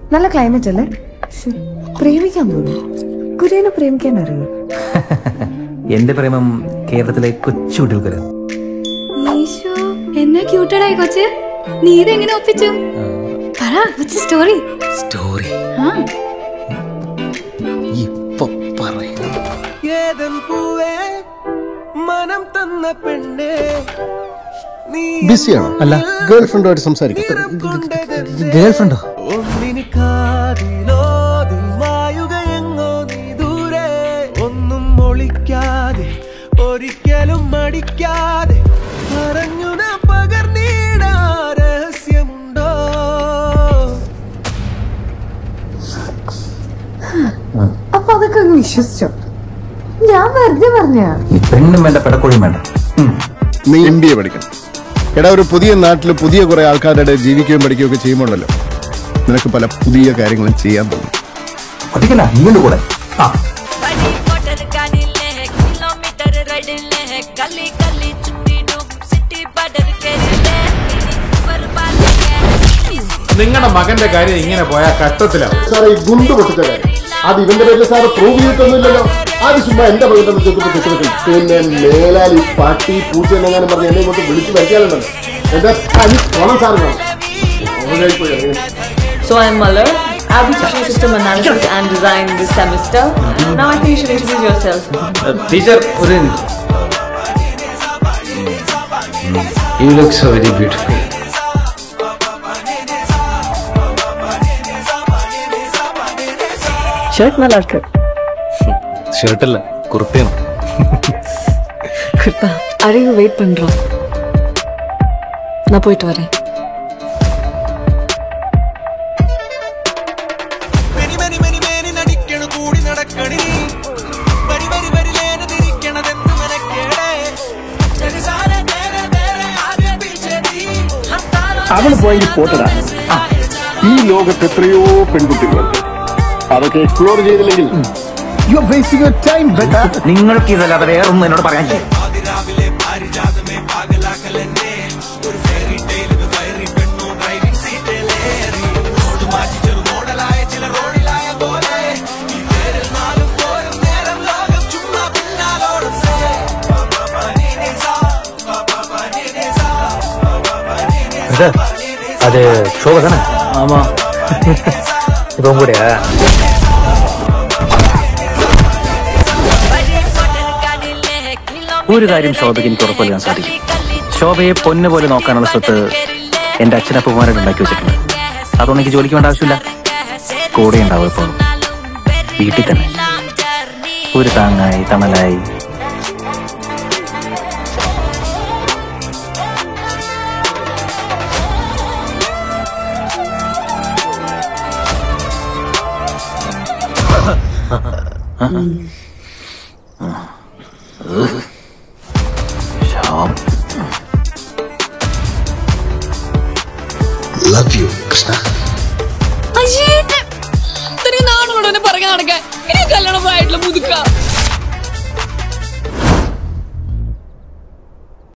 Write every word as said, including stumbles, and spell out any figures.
നല്ല ക്ലൈമറ്റ് അല്ലേ? പ്രേമിക്കാൻ പോലും കുര്യനെ പ്രേമിക്കാൻ അറിയോ? എന്റെ പ്രേമം കേരളത്തിലെ കൊച്ചുകുട്ടികൾക്ക്. എന്നാ ക്യൂട്ടഡായി കൊച്ച്. നീ ഇതെങ്ങനെ ഒപ്പിച്ചു? സ്റ്റോറി സ്റ്റോറി ബിസിയാണോ? അല്ല, ഗേൾ ഫ്രണ്ടുമായിട്ട് സംസാരിക്കും. ഗേൾ ഫ്രണ്ടോ? ഒന്നും ഒളിക്കാതെ ഒരിക്കലും മടിക്കാതെ പറഞ്ഞു പകർന്നീട രഹസ്യമുണ്ടോ? അപ്പൊ അതൊക്കെ അങ്ങ് വിശ്വസിച്ചോ? ഞാൻ വെറുതെ പറഞ്ഞ. പെണ്ണും വേണ്ട, പെടക്കോഴിയും വേണ്ട. നീ എം ബി എ പഠിക്കണം. എടാ, ഒരു പുതിയ നാട്ടിൽ പുതിയ കുറെ ആൾക്കാരുടെ ജീവിക്കുകയും പഠിക്കുകയും ഒക്കെ ചെയ്യുമ്പോണ്ടല്ലോ, നിനക്ക് പല പുതിയ കാര്യങ്ങളും ചെയ്യാൻ തോന്നും. കൂടെ നിങ്ങളുടെ മകന്റെ കാര്യം ഇങ്ങനെ പോയാൽ കഷ്ടത്തിലാണ്. സാറേ, ഈ ഗുണ്ട് പൊട്ടിച്ച കാര്യം അത് ഇവന്റെ പേരിൽ സാറ് പ്രൂവ് ചെയ്തിട്ടൊന്നുമില്ലല്ലോ. അത് ചുമ്മാ എന്റെ പേരിൽ ചെറുപ്പം. പിന്നെ മേലാൽ ഈ പാട്ടി പൂച്ച എന്നെങ്ങാനും പറഞ്ഞ് എന്നെ ഇങ്ങോട്ട് വിളിച്ച് വയ്ക്കാനുണ്ടല്ലോ. എന്റെ തനി പണം സാറ് കാണും. So I'm Malhar. I'll be teaching system analysis and design this semester. Now I think you should introduce yourself. Uh, teacher, you look so very beautiful. Shirt நல்லா இருக்கு. ஷர்ட் இல்ல, குர்தேனா. குர்தா. அரைவு வெயிட் பண்றோம். நான் போயிட்டு வரேன். അവള് പോയി പോട്ടടാ. ഈ ലോകത്ത് എത്രയോ പെൺകുട്ടികളുണ്ട്. അതൊക്കെ എക്സ്പ്ലോർ ചെയ്തില്ലെങ്കിൽ you are wasting your time. നിങ്ങൾക്ക് ഇതല്ലാതെ വേറൊന്നും എന്നോട് പറയാൻ കഴിയും. அது ஷோபா தானே? ஆமா. இப்போ கூடயா? ഒരു കാര്യം ശോഭയ്ക്ക് എനിക്ക് ഉറപ്പുവരുത്താൻ സാധിക്കും. ശോഭയെ പൊന്നു പോലെ നോക്കാനുള്ള സ്വത്ത് എന്റെ അച്ഛനപ്പന്മാരോട് ഉണ്ടാക്കി വെച്ചിട്ടുണ്ട്. അതുകൊണ്ട് എനിക്ക് ജോലിക്ക് വേണ്ട ആവശ്യമില്ല. കൂടെ ഉണ്ടാവും എപ്പോഴും, വീട്ടിൽ തന്നെ, ഒരു താങ്ങായി തണലായി. Love you, Krishna. അയ്യേ, ഇത്രയും നാളോടെ പറയാൻ നടക്കാൻ ഇനി കല്യാണം ആയിട്ടുള്ള മുതുക്ക.